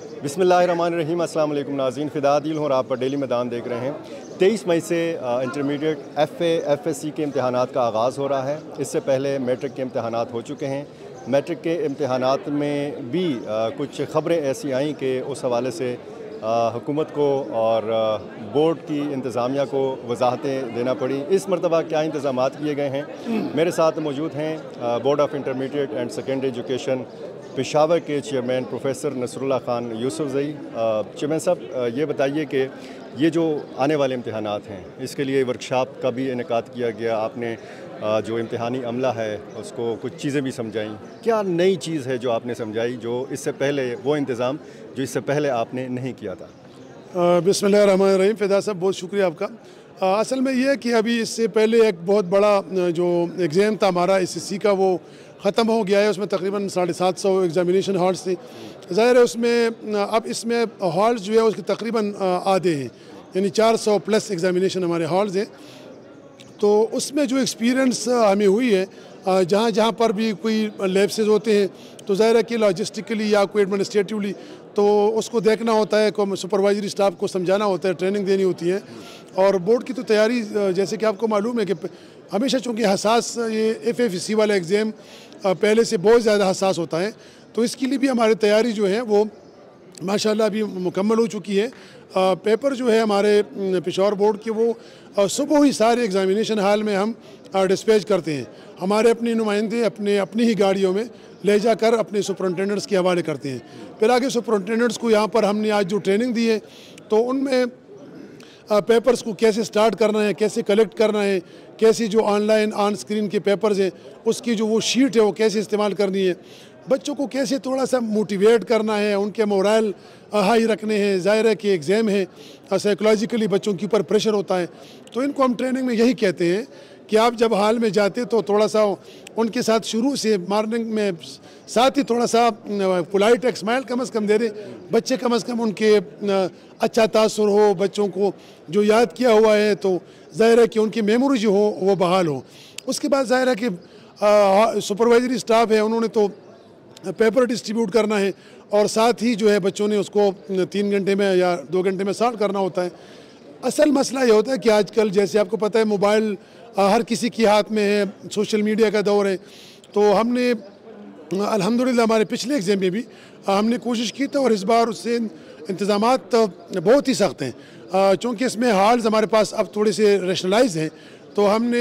बिस्मिल्लाहिर्रहमानिर्रहीम। अस्सलाम वालेकुम नाज़रीन, फ़िदा आदिल हूँ और आप पर डेली मैदान देख रहे हैं। 23 मई से इंटरमीडिएट FA-FSC के इम्तहानात का आगाज़ हो रहा है। इससे पहले मैट्रिक के इम्तहानात हो चुके हैं। मैट्रिक के इम्तहानात में भी कुछ ख़बरें ऐसी आईं कि उस हवाले से हुकूमत को और बोर्ड की इंतज़ामिया को वजाहतें देना पड़ी। इस मरतबा क्या इंतज़ामात किए गए हैं, मेरे साथ मौजूद हैं board of intermediate and secondary education Peshawar के chairman professor Nasrullah Khan Yousafzai. Chairman साहब, ये बताइए कि ये जो आने वाले इम्तहानात हैं, इसके लिए वर्कशॉप का भी इनेकाद किया गया। आपने जो इम्तहानी अमला है उसको कुछ चीज़ें भी समझाई। क्या नई चीज़ है जो आपने समझाई, जो इससे पहले वो इंतज़ाम जो इससे पहले आपने नहीं किया था? बिस्मिल्लाहिर्रहमानिर्रहीम। फ़िदा साहब, बहुत शुक्रिया आपका। असल में ये है कि अभी इससे पहले एक बहुत बड़ा जो एग्ज़ाम था हमारा SSC का, वो ख़त्म हो गया है। उसमें तकरीबन 750 एग्ज़ामिनेशन हॉल्स थे। ज़ाहिर है उसमें अब इसमें हॉल्स जो है उसके तकरीबन आधे हैं, यानी 400 प्लस एग्ज़ामिनेशन हमारे हॉल्स हैं। तो उसमें जो एक्सपीरियंस हमें हुई है, जहाँ जहाँ पर भी कोई लैप्सेस होते हैं तो ज़ाहिर है कि लॉजिस्टिकली या कोई एडमिनिस्ट्रेटिवली तो उसको देखना होता है, को सुपरवाइजरी स्टाफ को समझाना होता है, ट्रेनिंग देनी होती है। और बोर्ड की तो तैयारी, जैसे कि आपको मालूम है कि हमेशा चूँकि हसास ये FFC वाला एग्ज़ाम पहले से बहुत ज़्यादा हसास होता है, तो इसके लिए भी हमारी तैयारी जो है वो माशाल्लाह अभी मुकम्मल हो चुकी है। पेपर जो है हमारे पेशावर बोर्ड के, वो सुबह ही सारे एग्ज़ामिनेशन हॉल में हम डिस्पैच करते हैं। हमारे अपने नुमाइंदे अपनी ही गाड़ियों में ले जाकर अपने सुपरिटेंडेंट्स के हवाले करते हैं। फिर आगे सुपरिटेंडेंट्स को यहाँ पर हमने आज जो ट्रेनिंग दी है, तो उनमें पेपर्स को कैसे स्टार्ट करना है, कैसे कलेक्ट करना है, कैसे जो ऑनलाइन ऑन स्क्रीन के पेपर्स हैं उसकी जो वो शीट है वो कैसे इस्तेमाल करनी है, बच्चों को कैसे थोड़ा सा मोटिवेट करना है, उनके मोरल हाई रखने हैं। ज़ाहिर है कि एग्ज़ाम है, साइकोलॉजिकली बच्चों के ऊपर प्रेशर होता है। तो इनको हम ट्रेनिंग में यही कहते हैं कि आप जब हाल में जाते तो थोड़ा सा उनके साथ शुरू से मॉर्निंग में साथ ही थोड़ा सा पोलाइट एक स्माइल कम से कम दे दें। बच्चे कम से कम उनके अच्छा तासुर हो, बच्चों को जो याद किया हुआ है तो ज़ाहिर है कि उनकी मेमोरी जो हो वो बहाल हो। उसके बाद ज़ाहिर है कि सुपरवाइजरी स्टाफ है, उन्होंने तो पेपर डिस्ट्रीब्यूट करना है और साथ ही जो है बच्चों ने उसको 3 घंटे में या 2 घंटे में सॉल्व करना होता है। असल मसला ये होता है कि आजकल जैसे आपको पता है मोबाइल हर किसी के हाथ में है, सोशल मीडिया का दौर है। तो हमने अल्हम्दुलिल्लाह हमारे पिछले एग्ज़ाम में भी हमने कोशिश की थी और इस बार उससे इंतज़ामात बहुत ही सख्त हैं। चूँकि इसमें हॉल्स हमारे पास अब थोड़े से रेशनलाइज हैं, तो हमने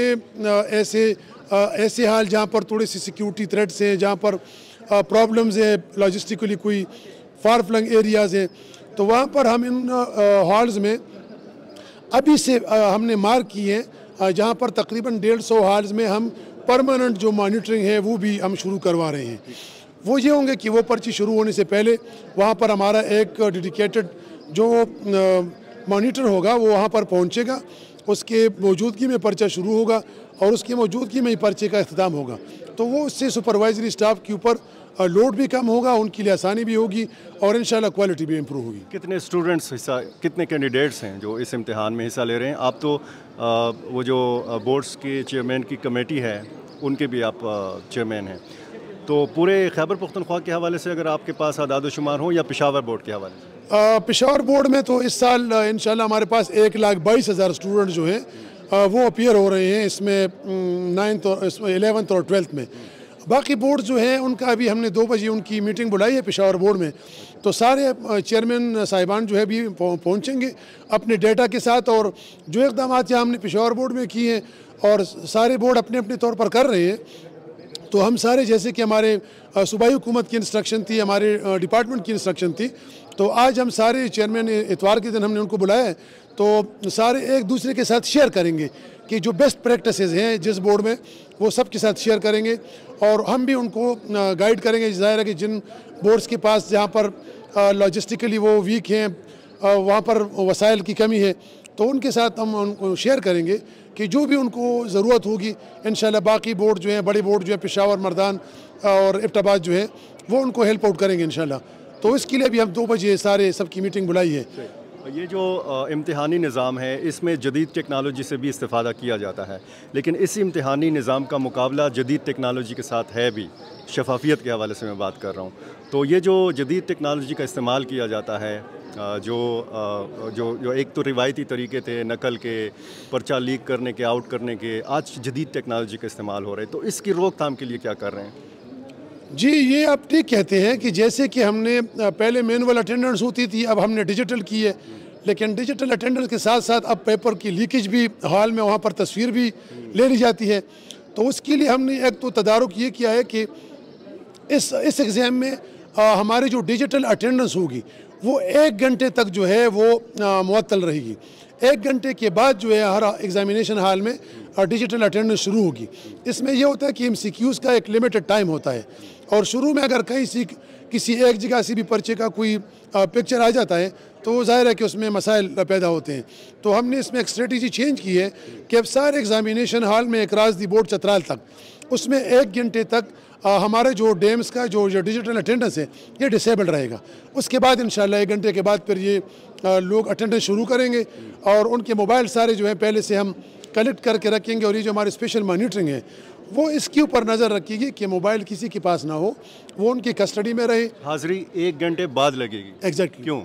ऐसे हाल जहाँ पर थोड़ी सी सिक्योरिटी थ्रेट्स हैं, जहाँ पर प्रॉब्लम्स है लॉजिस्टिकली, कोई फार फ्लंग एरियाज़ हैं, तो वहाँ पर हम इन हॉल्स में अभी से हमने मार्क किए हैं, जहाँ पर तकरीबन 150 हॉल्स में हम परमानेंट जो मॉनिटरिंग है वो भी हम शुरू करवा रहे हैं। वो ये होंगे कि वो पर्ची शुरू होने से पहले वहाँ पर हमारा एक डेडिकेटेड जो मॉनिटर होगा वो वहाँ पर पहुँचेगा, उसके मौजूदगी में पर्चा शुरू होगा और उसकी मौजूदगी में ही पर्चे का अख्ताम होगा। तो वो उससे सुपरवाइजरी स्टाफ के ऊपर लोड भी कम होगा, उनके लिए आसानी भी होगी और इंशाल्लाह क्वालिटी भी इम्प्रूव होगी। कितने स्टूडेंट्स हिस्सा, कितने कैंडिडेट्स हैं जो इस इम्तिहान में हिस्सा ले रहे हैं? आप तो वो जो बोर्ड्स के चेयरमैन की कमेटी है उनके भी आप चेयरमैन हैं, तो पूरे खैबर पख्तूनख्वा के हवाले से अगर आपके पास आदाद शुमार हो या पेशावर बोर्ड के हवाले से? पेशावर बोर्ड में तो इस साल इंशाल्लाह हमारे पास 1,22,000 स्टूडेंट जो हैं वो अपीयर हो रहे हैं इसमें 9th और 11th और 12th में। बाकी बोर्ड जो है उनका अभी हमने 2 बजे उनकी मीटिंग बुलाई है पेशावर बोर्ड में, तो सारे चेयरमैन साहिबान जो है भी पहुंचेंगे अपने डेटा के साथ। और जो इक़दाम यहाँ हमने पेशावर बोर्ड में किए हैं और सारे बोर्ड अपने अपने तौर पर कर रहे हैं, तो हम सारे, जैसे कि हमारे सूबाई हुकूमत की इंस्ट्रक्शन थी, हमारे डिपार्टमेंट की इंस्ट्रक्शन थी, तो आज हम सारे चेयरमैन इतवार के दिन हमने उनको बुलाया है, तो सारे एक दूसरे के साथ शेयर करेंगे कि जो बेस्ट प्रैक्टिसेस हैं जिस बोर्ड में वो सब के साथ शेयर करेंगे और हम भी उनको गाइड करेंगे। ज़ाहिर है कि जिन बोर्ड्स के पास जहाँ पर लॉजिस्टिकली वो वीक हैं, वहाँ पर वसाइल की कमी है, तो उनके साथ हम उनको शेयर करेंगे कि जो भी उनको ज़रूरत होगी इंशाल्लाह बाकी बोर्ड जो हैं, बड़े बोर्ड जो है पेशावर, मर्दान और एबटाबाद जो है वो उनको हेल्प आउट करेंगे इंशाल्लाह। तो इसके लिए भी हम 2 बजे सारे सबकी मीटिंग बुलाई है। ये जो इम्तिहानी निज़ाम है इसमें जदीद टेक्नोलॉजी से भी इस्तेफ़ादा किया जाता है, लेकिन इस इम्तिहानी निज़ाम का मुकाबला जदीद टेक्नोलॉजी के साथ है भी। शफाफियत के हवाले से मैं बात कर रहा हूँ। तो ये जो जदीद टेक्नोलॉजी का इस्तेमाल किया जाता है, जो एक तो रिवायती तरीके थे नकल के, पर्चा लीक करने के, आउट करने के, आज जदीद टेक्नोलॉजी का इस्तेमाल हो रहा है, तो इसकी रोकथाम के लिए क्या कर रहे हैं? जी, ये आप ठीक कहते हैं कि जैसे कि हमने पहले मैनुअल अटेंडेंस होती थी, अब हमने डिजिटल की है, लेकिन डिजिटल अटेंडेंस के साथ साथ अब पेपर की लीकेज भी हॉल में वहाँ पर तस्वीर भी ले ली जाती है। तो उसके लिए हमने एक तो तदारुक ये किया है कि इस एग्ज़ाम में हमारी जो डिजिटल अटेंडेंस होगी वो 1 घंटे तक जो है वो मुअत्तल रहेगी। 1 घंटे के बाद जो है हर एग्जामिनेशन हॉल में डिजिटल अटेंडेंस शुरू होगी। इसमें यह होता है कि MCQs का एक लिमिटेड टाइम होता है, और शुरू में अगर कहीं किसी एक जगह से भी पर्चे का कोई पिक्चर आ जाता है तो ज़ाहिर है कि उसमें मसाइल पैदा होते हैं। तो हमने इसमें एक स्ट्रेटजी चेंज की है कि अब सारे एग्जामिनेशन हॉल में अक्रॉस दी बोर्ड चतराल तक उसमें 1 घंटे तक हमारे जो डेम्स का जो डिजिटल अटेंडेंस है ये डिसेबल रहेगा। उसके बाद इंशाल्लाह 1 घंटे के बाद फिर ये लोग अटेंडेंस शुरू करेंगे, और उनके मोबाइल सारे जो है पहले से हम कलेक्ट करके रखेंगे, और ये जो हमारी स्पेशल मॉनिटरिंग है वो इसके ऊपर नज़र रखेगी कि मोबाइल किसी के पास ना हो, वो उनकी कस्टडी में रहे। हाज़िरी 1 घंटे बाद लगेगी? एग्जैक्टली। क्यों?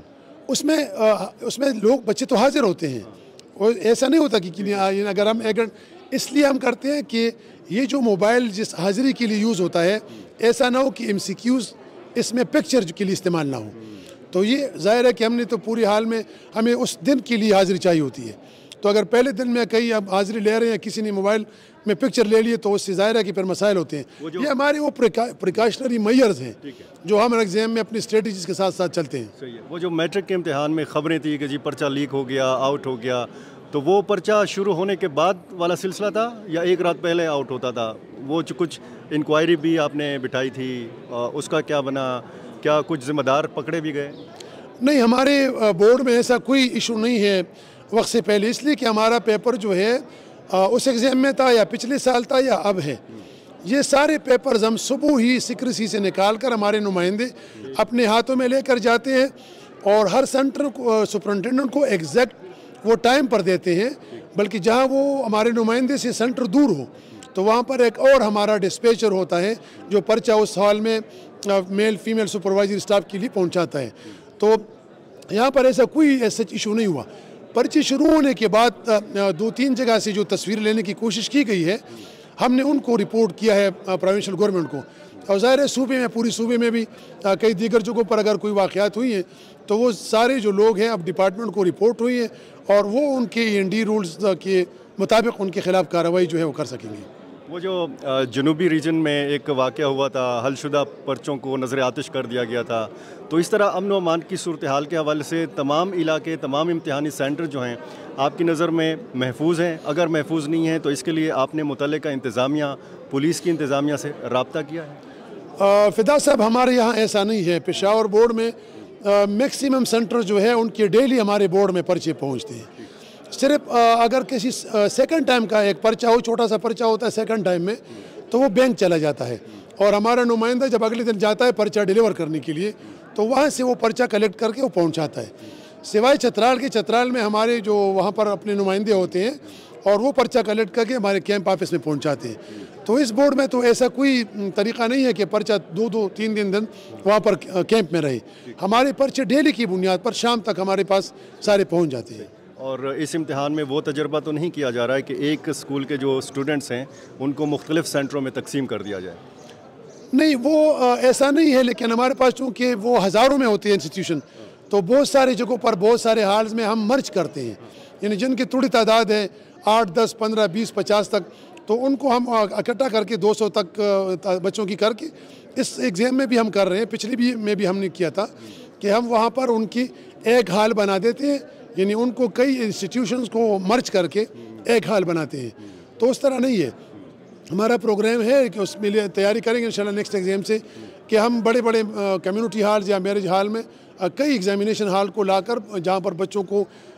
उसमें लोग बच्चे तो हाजिर होते हैं, और ऐसा नहीं होता कि अगर हम 1 घंटे, इसलिए हम करते हैं कि ये जो मोबाइल जिस हाज़िरी के लिए यूज़ होता है ऐसा ना हो कि MCQs इसमें पिक्चर के लिए इस्तेमाल ना हो। तो ये ज़ाहिर है कि हमने तो पूरी हाल में हमें उस दिन के लिए हाज़िरी चाहिए होती है। तो अगर पहले दिन में कहीं अब हाज़िरी ले रहे हैं, किसी ने मोबाइल में पिक्चर ले लिए, तो उससे ज़ाहिर है कि फिर मसाइल होते हैं। ये हमारे वो प्रिकॉशनरी मेजर्स हैं जो हम एग्जाम में अपनी स्ट्रेटजीज़ के साथ साथ चलते हैं। सही है। वो जो मैट्रिक के इम्तिहान में ख़बरें थी कि जी पर्चा लीक हो गया, आउट हो गया, तो वो पर्चा शुरू होने के बाद वाला सिलसिला था या एक रात पहले आउट होता था? वो जो कुछ इंक्वायरी भी आपने बिठाई थी, उसका क्या बना? क्या कुछ ज़िम्मेदार पकड़े भी गए? नहीं, हमारे बोर्ड में ऐसा कोई इशू नहीं है वक्त से पहले, इसलिए कि हमारा पेपर जो है उस एग्ज़ाम में था या पिछले साल था या अब है। ये सारे पेपर्स हम सुबह ही सिक्रेसी से निकाल कर हमारे नुमाइंदे अपने हाथों में लेकर जाते हैं, और हर सेंटर को सुपरिटेंडेंट को एग्जैक्ट वो टाइम पर देते हैं। बल्कि जहाँ वो हमारे नुमाइंदे से सेंटर दूर हो तो वहाँ पर एक और हमारा डिस्पैचर होता है जो पर्चा उस हॉल में मेल फीमेल सुपरवाइजरी स्टाफ के लिए पहुँचाता है। तो यहाँ पर ऐसा कोई ऐसा इशू नहीं हुआ। पर्ची शुरू होने के बाद 2-3 जगह से जो तस्वीर लेने की कोशिश की गई है हमने उनको रिपोर्ट किया है प्रोविंशियल गवर्नमेंट को, और ज़ाहिर है सूबे में, पूरी सूबे में भी कई दीगर जगहों पर अगर कोई वाक़यात हुई हैं तो वो सारे जो लोग हैं अब डिपार्टमेंट को रिपोर्ट हुई है, और वो उनके END रूल्स के मुताबिक उनके ख़िलाफ़ कार्रवाई जो है वो कर सकेंगे। वो जो जनूबी रीजन में एक वाक़या हुआ था, हलशुदा पर्चों को नज़र आतिश कर दिया गया था, तो इस तरह अमन व अमान की सूरत हाल के हवाले से तमाम इलाके, तमाम इम्तिहानी सेंटर जो हैं आपकी नज़र में महफूज हैं? अगर महफूज नहीं हैं तो इसके लिए आपने मुतल्लिका इंतज़ामिया, पुलिस की इंतज़ामिया से रब्ता किया है? फ़िदा साहब, हमारे यहाँ ऐसा नहीं है। पेशावर बोर्ड में मैक्सिमम सेंटर जो है उनके डेली हमारे बोर्ड में पर्चे पहुँचते हैं। सिर्फ अगर किसी सेकंड टाइम का एक पर्चा हो, छोटा सा पर्चा होता है सेकंड टाइम में, तो वो बैंक चला जाता है, और हमारा नुमाइंदा जब अगले दिन जाता है पर्चा डिलीवर करने के लिए तो वहाँ से वो पर्चा कलेक्ट करके वो पहुँचाता है। सिवाय चतराल के, चतराल में हमारे जो वहाँ पर अपने नुमाइंदे होते हैं और वो पर्चा कलेक्ट करके हमारे कैंप ऑफिस में पहुँचाते हैं। तो इस बोर्ड में तो ऐसा कोई तरीक़ा नहीं है कि पर्चा 2-3 दिन वहाँ पर कैंप में रहे। हमारे पर्चे डेली की बुनियाद पर शाम तक हमारे पास सारे पहुँच जाते हैं। और इस इम्तिहान में वो तजर्बा तो नहीं किया जा रहा है कि एक स्कूल के जो स्टूडेंट्स हैं उनको मुख्तलिफ सेंटरों में तकसीम कर दिया जाए? नहीं, वो ऐसा नहीं है, लेकिन हमारे पास चूँकि वो हज़ारों में होती है इंस्टीट्यूशन, तो बहुत सारी जगहों पर बहुत सारे हॉल्स में हम मर्ज करते हैं, यानी जिनकी थोड़ी तादाद है 8, 10, 15, 20, 50 तक, तो उनको हम इकट्ठा करके 200 तक बच्चों की करके इस एग्ज़ाम में भी हम कर रहे हैं। पिछली भी में भी हमने किया था कि हम वहाँ पर उनकी एक हॉल बना देते हैं, यानी उनको कई इंस्टीट्यूशंस को मर्ज करके एक हॉल बनाते हैं। तो उस तरह नहीं है। हमारा प्रोग्राम है कि उसमें लिए तैयारी करेंगे इंशाल्लाह नेक्स्ट एग्ज़ाम से कि हम बड़े बड़े कम्युनिटी हॉल्स या मैरिज हॉल में कई एग्जामिनेशन हॉल को लाकर, जहाँ पर बच्चों को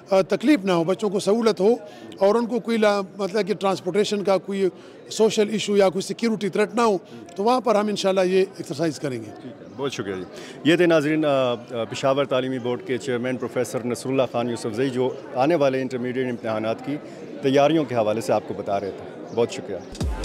तकलीफ़ ना हो, बच्चों को सहूलत हो और उनको कोई मतलब कि ट्रांसपोर्टेशन का कोई सोशल इशू या कोई सिक्योरिटी थ्रेट ना हो, तो वहाँ पर हम इंशाल्लाह ये एक्सरसाइज करेंगे। बहुत शुक्रिया जी। ये थे नाज़रीन पेशावर तालीमी बोर्ड के चेयरमैन प्रोफेसर नसरुल्लाह खान यूसुफजई, जो आने वाले इंटरमीडिएट इम्तहानात की तैयारियों के हवाले से आपको बता रहे थे। बहुत शुक्रिया।